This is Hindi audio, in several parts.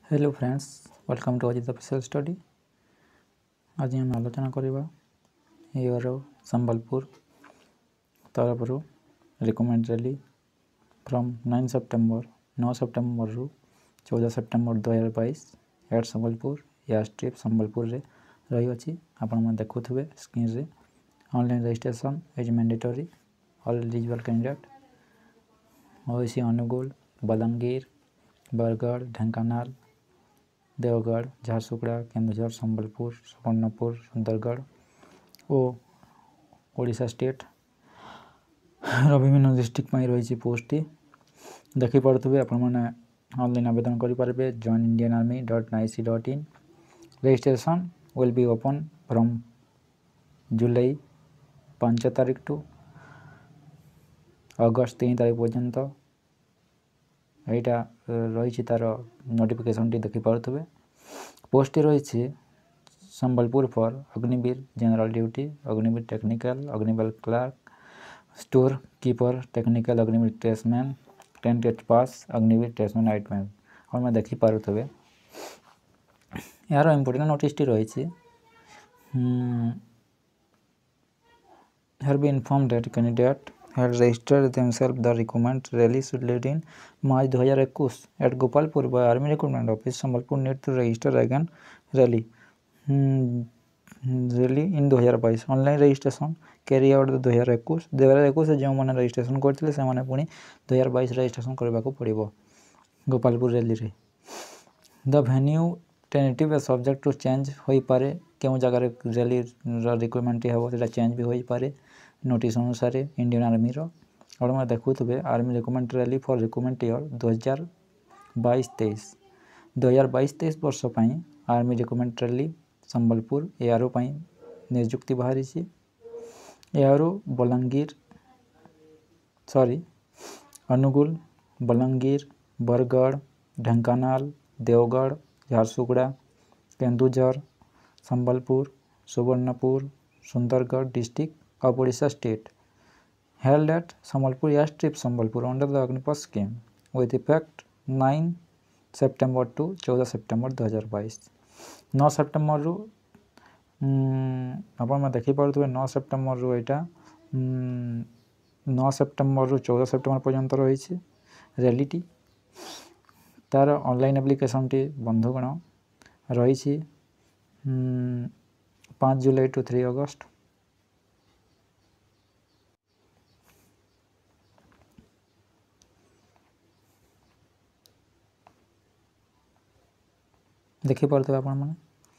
Hello friends, welcome to Ajit official study. आज हम आलोचना करवा ईयर संबलपुर तरफ recommend rally from 9 September 9 September रु 14 सेप्टेम्बर 2022 एट संबलपुर या ट्रिप संबलपुर रे रही अच्छी आपण देखुवे स्क्रीन रे। Online registration is mandatory all eligible candidate ओसी अनुगुल, बलांगीर, बरगढ़, ढेंकानाल, देवगढ़, झारसुगुड़ा, केन्दुझर, संबलपुर, सुवर्णपुर, सुंदरगढ़ और ओडिशा स्टेट विभिन्न डिस्ट्रिक्ट में रही पोस्ट देखिपे आपण मैंने ऑनलाइन आवेदन करेंगे। joinindianarmy.nic.in registration will be open from July 5 तारीख टू अगस्त 3 तारीख पर्यंत यहाँ रही तार नोटिफिकेशन देखिपे। पोस्ट रही Sambalpur for Agniveer general duty, Agniveer technical, Agniveer clerk, store keeper technical, Agniveer tradesman 10 test pass, Agniveer tradesman 8 मैन और मैं देखिपे। यार इम्पोर्टेंट नोटिस रही have been informed that candidate had registered themselves the recruitment rally scheduled in March 2021 at Gopalpur by Army Recruitment Office Sambalpur need to register again rally rally in 2022 online registration carry out 2021 जो मैंने रजिस्ट्रेशन करते से मैंने पुणी 2022 रजिस्ट्रेशन करने को पड़ो गोपालपुर रैली रे। The venue tentative subject to change हो पारे क्यों जगह रैली रिक्रुटमेंट हम से चेंज भी हो पारे नोटिस अनुसार इंडियन आर्मी और मैं देखुवे army recruitment rally for recruitment year 2022-23 वर्ष army recruitment rally Sambalpur ARO निजुक्ति बाहरी ARO Angul, Balangir, Bargarh, Dhenkanal, Deogarh, Jharsuguda, Kendujhar, Sambalpur, Subarnapur, Sundargarh district of Odisha state held at Sambalpur airstrip Sambalpur under the Agnipath scheme with effect 9 September to 14 September 2022 9 September रु आप देखिपे 9 सेप्टेम्बर रु यहाँ 9 सेप्टेम्बर रु 14 सेप्टेम्बर पर्यंत रही रैलीटी तार ऑनलाइन एप्लिकेशन टी बंधुगण रही 5 जुलाई टू 3 अगस्त। देखिपे आपण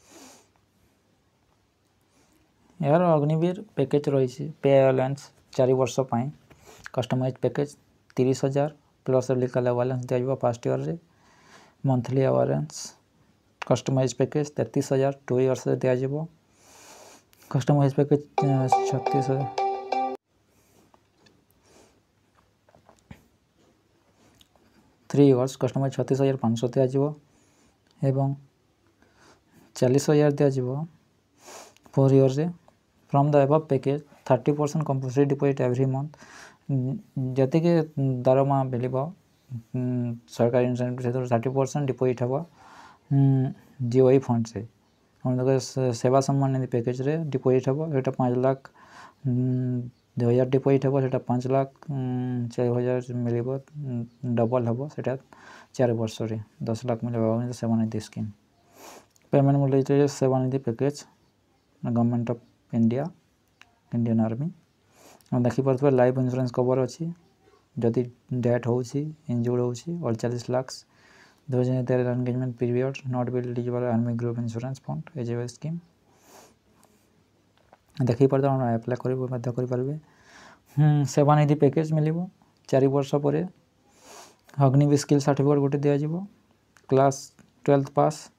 यार अग्निवीर पैकेज रही पे अलायंस 4 वर्ष customise package 30,000 plus legal allowance दिया फर्स्ट ईयर रे। Monthly allowance customise package 33,000 2 years दिया। कस्टमाइज पैकेज 36,000 3 इयर्स कस्टमाइज 36,500 दिया एवं 40,000 दिया 4 इयर से। From the above package 30% compulsory deposit every month जति के दरमा मिल सरकारी इनसेंटिव से 30% डिपॉजिट हम जीओई फंड से सेवा सम्मान निधि पैकेज रे डिपॉजिट हम ये 5 लाख 2,000 डिपॉजिट हम से 5 लाख 4,000 मिल डबल हम से 4 वर्ष रे 10 लाख मिले सेवा निधि स्कीम पेमेंट मिले Seva Nidhi package government of India Indian army देखिपे लाइफ इंश्योरेंस कवर अच्छी जदि डेथ हो इंजुर्ड हो 40 lakh 2013 engagement period not be eligible army group insurance fund age scheme देखिपे अप्लाई करेंगे। सेवा निधि पैकेज मिल 4 वर्ष पर अग्निवीर स्किल सर्टिफिकेट गोटे दिज्व क्लास 12th पास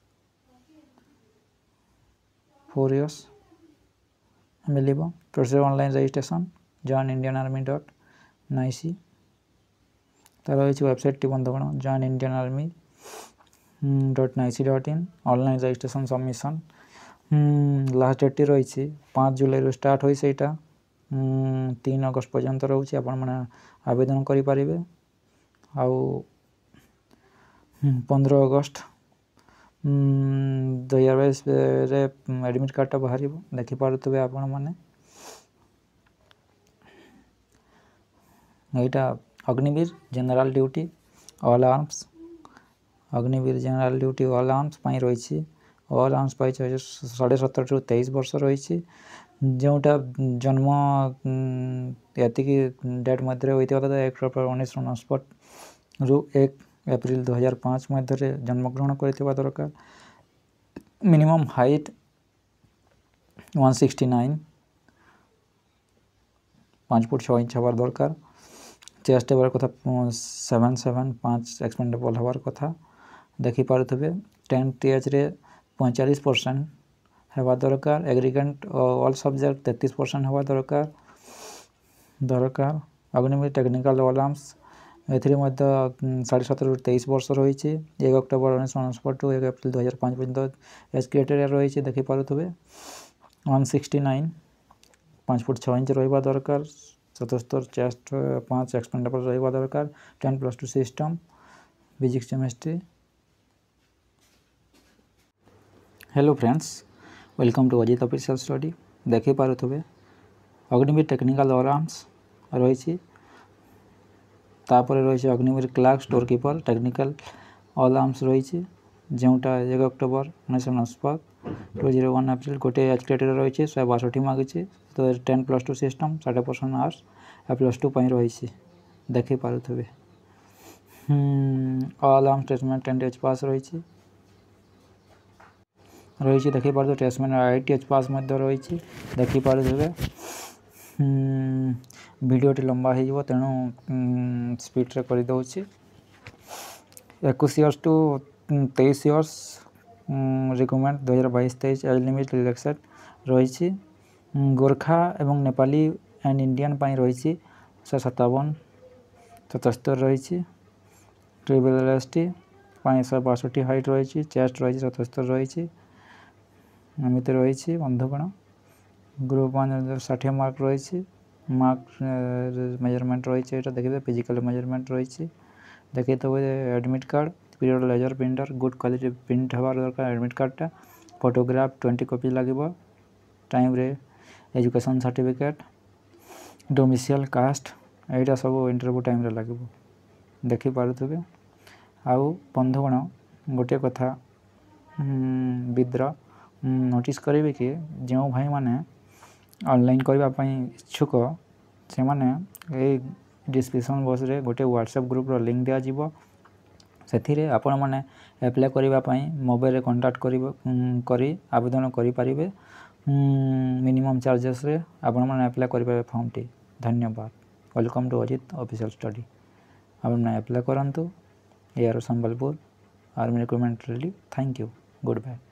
4 इयर्स मिल। प्रोसीजर ऑनलाइन रजिस्ट्रेशन joinindianarmy.nic तार रही वेबसाइट टी बंधुगण joinindianarmy.nic.in online registration submission last date रही 5 जुलाई स्टार्ट हो 3 अगस्त पर्यंत रोचे आपण आवेदन करें। 15 अगस्त 2022 एडमिट कार्डटा बाहर देखिपे आपण मैंने यहाँ Agniveer general duty all arms Agniveer general duty all arms रही ऑल आर्म्स पाई 17.5 ରୁ 23 वर्ष रही जोटा जन्म ये डेट मध्य होता 1 अप्रैल 1959 ରୁ 1 एप्रिल 2005 मध्य जन्मग्रहण कर दरकार मिनिमम हाइट 169 5 फुट 6 इंच हबार दरकार चेस्ट हबार कथा 7.5 एक्सपेंडेबल हबार कथा देखिपे 10th एज रे 45% हवा दरकार एग्रीगेंट ऑल सब्जेक्ट 33% हवा दरकार अग्निवीर टेक्निकल ऑल आर्म्स एथि 17.5 ରୁ 23 वर्ष रही 1 अक्टोबर 1959 टू 1 एप्रिल 2005 पर्यंत एज क्राइटेरिया रही देखिपे 169 5 फुट 6 इंच रहा दरकार 77 चेस्ट 5 एक्सपेंडेबल रहा दरकार 10+2 system physics chemistry. Hello friends welcome to Ajit official study देखिपे अग्निवीर टेक्निकल ऑल आर्म्स रही तापर रही Agniveer clerk store keeper technical all arms रही जोटा 1 अक्टोबर 1959 टू 01 एप्रिल गोटे एज क्राइटेरिया रही 162 मागिଛି तो 10+2 सिस्टम 60% आर्ट्स +2 रही देखिपे ऑल आर्म्स टेस्टमेंट 10 एच पास रही देखिपे टेस्टमेंट 8 एच पास रही देखिपे भिडियोटी लंबा हो तेणु स्पीड कर दौची 21 years to 23 years requirement 2022-23 age limit relaxed रही गोरखा एवं नेपाली एंड इंडियन रही 157 77 रही ट्रिपल एसटी 162 हाइट रही चेस्ट रही 77 रही एमती रही बंधुगण ग्रुप 1 60 मार्क रही मार्क मेजरमेंट रही देखिए फिजिकल मेजरमेंट रही देखिए तो admit card period laser printer good quality print हबार दरकार एडमिट कार्डटा फोटोग्राफ 20 कॉपी लगे टाइम रे एजुकेशन सर्टिफिकेट डोमिसाइल कास्ट यहाँ सब इंटरव्यू टाइम रे लगे देखिपे आउ बंधुगण गोटे कथा विद्र नोटिस करेंगे कि जो भाई माने ऑनलाइन करने इच्छुक से माने डिस्क्रिप्शन बॉक्स रे गोटे व्हाट्सएप ग्रुप रो लिंक दिया जीवो से आपण मैंने एप्लाय करने मोबाइल रे कांटेक्ट करी आवेदन करि परिबे मिनिमम चार्जेस रे आपण मैंने एप्लाय करेंगे फॉर्म टी। धन्यवाद। Welcome to Ajit official study आपण एप्लाय करंतु AR Sambalpur army recruitment rally. Thank you. Good bye.